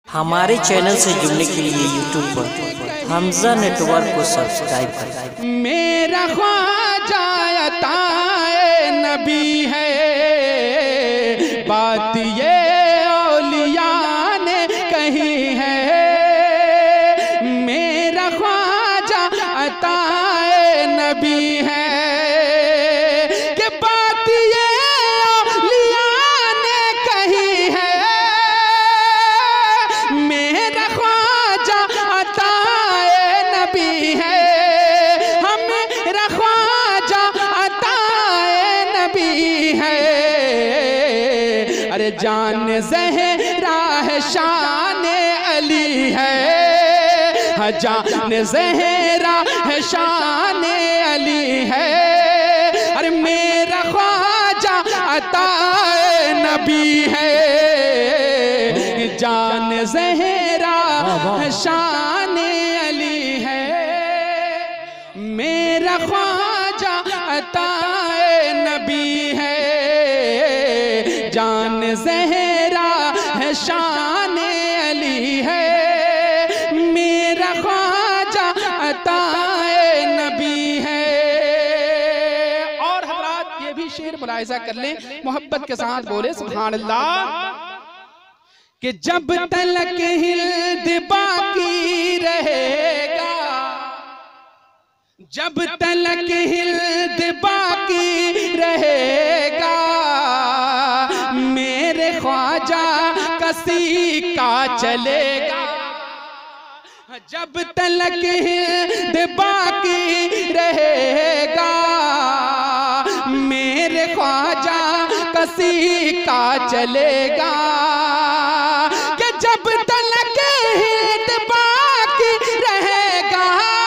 हमारे चैनल से जुड़ने के लिए यूट्यूब पर हमजा नेटवर्क को सब्सक्राइब करें। मेरा ख्वाजा अताए नबी है, बात ये औलिया ने कही है। मेरा ख्वाजा अताए नबी है कि बात ये औलिया ने कही है। मेरा ख्वाजा अताए नबी है, मेरा ख्वाजा अताए नबी है। अरे जान ज़हरा है, शान अली है। जान ज़हरा है, शान अली है। अरे मेरा ख्वाजा अताए नबी है, जान ज़हरा है, शान अली है। मेरा ख्वाजा अताए नबी है, जान ज़हरा है, शान अली है। मेरा ख्वाजा अताए नबी है। और हज़रात ये भी शेर मुलाहिज़ा कर लें, मोहब्बत के साथ बोले सुभान अल्लाह। कि जब तलक हिल्द बाकी रहेगा, जब तलक हिल्द बाकी रहेगा, मेरे ख्वाजा कसी का चलेगा। जब तलक हिल्द बाकी रहेगा, मेरे ख्वाजा कसी का चलेगा। कि जब तलक हिल्द बाकी रहेगा,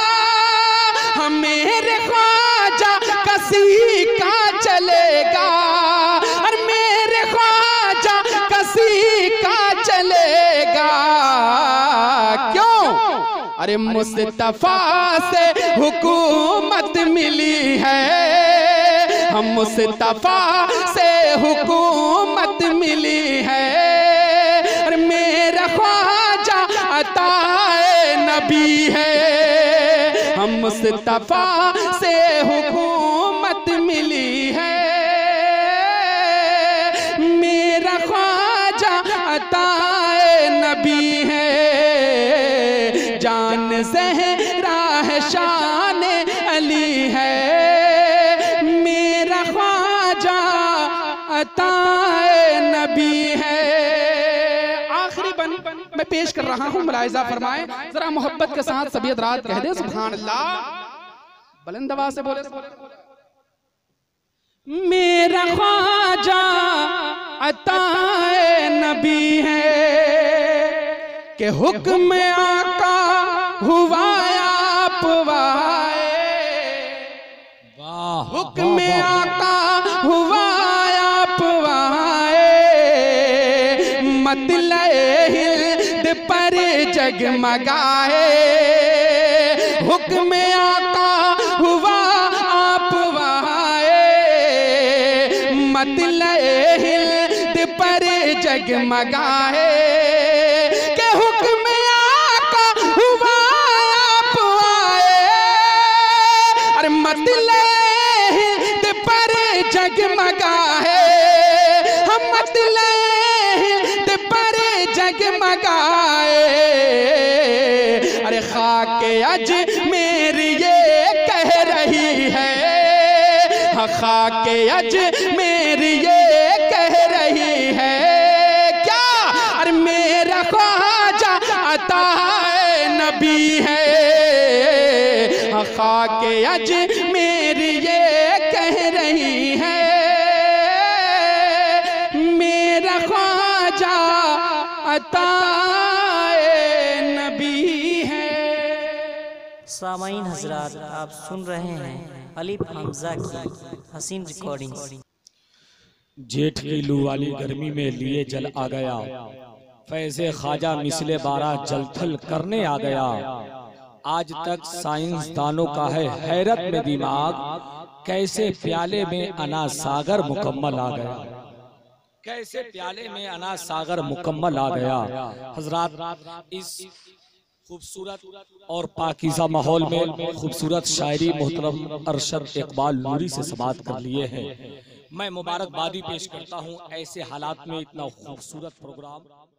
मेरे ख्वाजा कसी का चलेगा। और मेरे ख्वाजा कसी का चलेगा। क्यों? अरे मुस्तफा से हुकूमत मिली है, हम मुस्तफा से हुकूमत मिली है। और मेरा ख्वाजा अताए नबी है, हम मुस्तफा से हुकूमत मिली है। मेरा ख्वाजा अताए नबी है, जान ज़हरा है, शान अली है। मेरा ख्वाजा अताए नबी है। आखिरी बन मैं पेश कर रहा हूँ, मुलाहिज़ा फरमाएं जरा मोहब्बत के साथ। सभी हज़रात कह दे सुभान अल्लाह, बुलंद आवाज़ से बोले। मेरा ख्वाजा अताए नबी है कि हुक्म आका हुआ आप वाए। हुक्म आका हुआ आप वाए, मतलब हिल्द पर जगमगाए। हुक्म आका हुआ आप वाए, मतलब हिल्द पर जगमगाए। के हुक्म आका हुआ आप आए, और मतलब हिल्द पर जगमगाए। हम मतलब हिल्द पर जगमगाए। अरे खाके अजमेर ये कह रही है, खाके अजमेर ये कह रही है। क्या? अरे मेरा ख्वाजा अताए नबी है, खाके अजमेर ये कह रही है। मेरा ख्वाजा अताए नबी है। सामाईन हजरात, आप सुन रहे हैं अलीफ हमजा की हसीन रिकॉर्डिंग। जेठ की लू वाली गर्मी में लिए जल आ गया, फैज़े ख्वाजा मिसले बारा जलथल करने आ गया। आज तक साइंसदानों का है हैरत में दिमाग, कैसे प्याले में अना सागर मुकम्मल आ गया। कैसे प्याले में अनाज सागर मुकम्मल आ गया। हजरात, इस खूबसूरत और पाकीज़ा माहौल में खूबसूरत शायरी मोहतरम अरशद इकबाल नूरी से समाअत कर लिए हैं। मैं मुबारकबादी पेश करता हूँ ऐसे हालात में इतना खूबसूरत प्रोग्राम